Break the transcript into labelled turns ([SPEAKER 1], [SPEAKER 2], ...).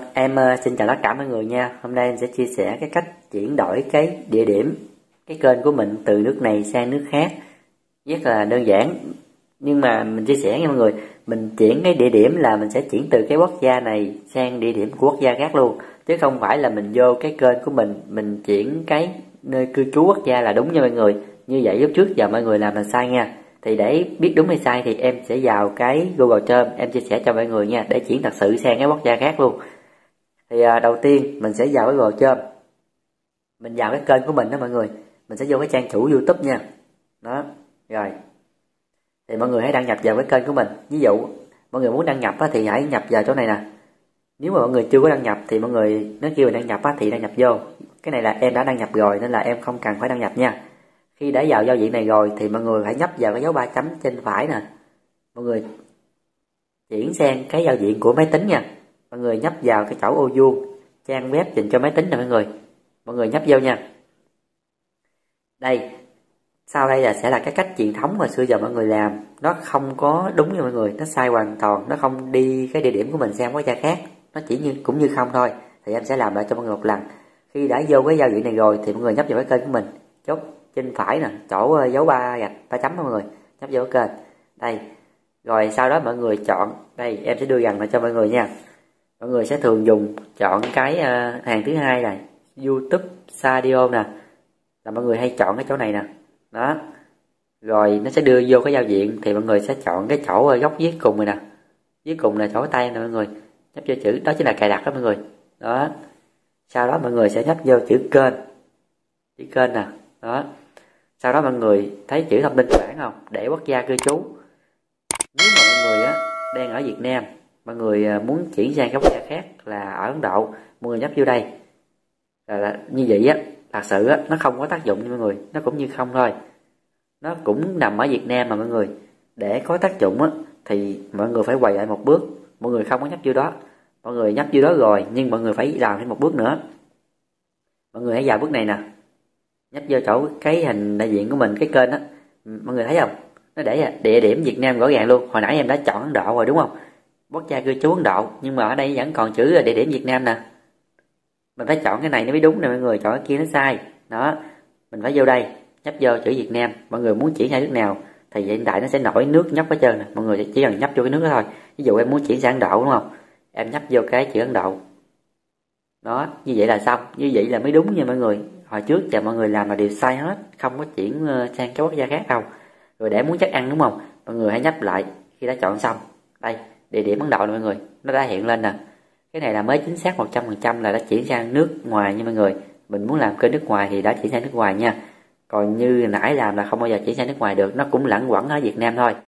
[SPEAKER 1] Xin chào tất cả mọi người nha. Hôm nay em sẽ chia sẻ cái cách chuyển đổi cái địa điểm, cái kênh của mình từ nước này sang nước khác. Rất là đơn giản. Nhưng mà mình chia sẻ nha mọi người, mình chuyển cái địa điểm là mình sẽ chuyển từ cái quốc gia này sang địa điểm của quốc gia khác luôn. Chứ không phải là mình vô cái kênh của mình chuyển cái nơi cư trú quốc gia là đúng nha mọi người. Như vậy lúc trước giờ mọi người làm là sai nha. Thì để biết đúng hay sai thì em sẽ vào cái Google Chrome, em chia sẻ cho mọi người nha, để chuyển thật sự sang cái quốc gia khác luôn. Thì đầu tiên mình sẽ vào cái Google Chrome, mình vào cái kênh của mình đó mọi người, mình sẽ vô cái trang chủ YouTube nha. Đó, rồi. Thì mọi người hãy đăng nhập vào cái kênh của mình. Ví dụ mọi người muốn đăng nhập thì hãy nhập vào chỗ này nè. Nếu mà mọi người chưa có đăng nhập thì mọi người nó kêu mình đăng nhập thì đăng nhập vô. Cái này là em đã đăng nhập rồi nên là em không cần phải đăng nhập nha. Khi đã vào giao diện này rồi thì mọi người hãy nhấp vào cái dấu ba chấm trên phải nè. Mọi người chuyển sang cái giao diện của máy tính nha. Mọi người nhấp vào cái chỗ ô vuông trang web dành cho máy tính nè mọi người. Mọi người nhấp vô nha. Đây, sau đây sẽ là cái cách truyền thống mà xưa giờ mọi người làm. Nó không có đúng nha mọi người, nó sai hoàn toàn. Nó không đi cái địa điểm của mình sang quốc gia khác, nó chỉ cũng như không thôi. Thì em sẽ làm lại cho mọi người một lần. Khi đã vô cái giao diện này rồi thì mọi người nhấp vào cái kênh của mình, chốt trên phải nè, chỗ dấu ba gạch ba chấm đó mọi người, nhấp vô cái kênh. Đây. Rồi sau đó mọi người chọn, đây em sẽ đưa gần lại cho mọi người nha. Mọi người sẽ thường dùng chọn cái hàng thứ hai này, YouTube Studio nè. Là mọi người hay chọn cái chỗ này nè. Đó. Rồi nó sẽ đưa vô cái giao diện thì mọi người sẽ chọn cái chỗ góc dưới cùng này nè. Dưới cùng là chỗ tay nè mọi người. Nhấp vô chữ đó chính là cài đặt đó mọi người. Đó. Sau đó mọi người sẽ nhấp vô chữ kênh. Chữ kênh nè. Đó. Sau đó mọi người thấy chữ thông tin cơ bản không? Để quốc gia cư trú. Nếu mà mọi người đang ở Việt Nam, mọi người muốn chuyển sang các quốc gia khác là ở Ấn Độ, mọi người nhấp vô đây. Là như vậy thật sự nó không có tác dụng nha mọi người, nó cũng như không thôi. Nó cũng nằm ở Việt Nam mà mọi người. Để có tác dụng thì mọi người phải quay lại một bước. Mọi người không có nhấp vô đó. Mọi người nhấp vô đó rồi nhưng mọi người phải làm thêm một bước nữa. Mọi người hãy vào bước này nè. Nhấp vô chỗ cái hình đại diện của mình, cái kênh á. Mọi người thấy không? Nó để địa điểm Việt Nam rõ ràng luôn. Hồi nãy em đã chọn Ấn Độ rồi đúng không? Quốc gia cư trú Ấn Độ, nhưng mà ở đây vẫn còn chữ là địa điểm Việt Nam nè. Mình phải chọn cái này nó mới đúng nè mọi người, chọn cái kia nó sai. Đó, mình phải vô đây, nhấp vô chữ Việt Nam. Mọi người muốn chuyển sang nước nào thì hiện tại nó sẽ nổi nước nhấp hết trơn nè. Mọi người chỉ cần nhấp vô cái nước đó thôi. Ví dụ em muốn chuyển sang Ấn Độ đúng không? Em nhấp vô cái chữ Ấn Độ. Đó, như vậy là xong, như vậy là mới đúng nha mọi người. Hồi trước giờ mọi người làm là đều sai hết, không có chuyển sang cái quốc gia khác đâu. Rồi để muốn chắc ăn đúng không? Mọi người hãy nhấp lại khi đã chọn xong. Đây, địa điểm Ấn Độ nè mọi người, nó đã hiện lên nè. Cái này là mới chính xác 100% là đã chuyển sang nước ngoài nha mọi người. Mình muốn làm kênh nước ngoài thì đã chuyển sang nước ngoài nha. Còn như nãy làm là không bao giờ chuyển sang nước ngoài được, nó cũng lẫn quẩn ở Việt Nam thôi.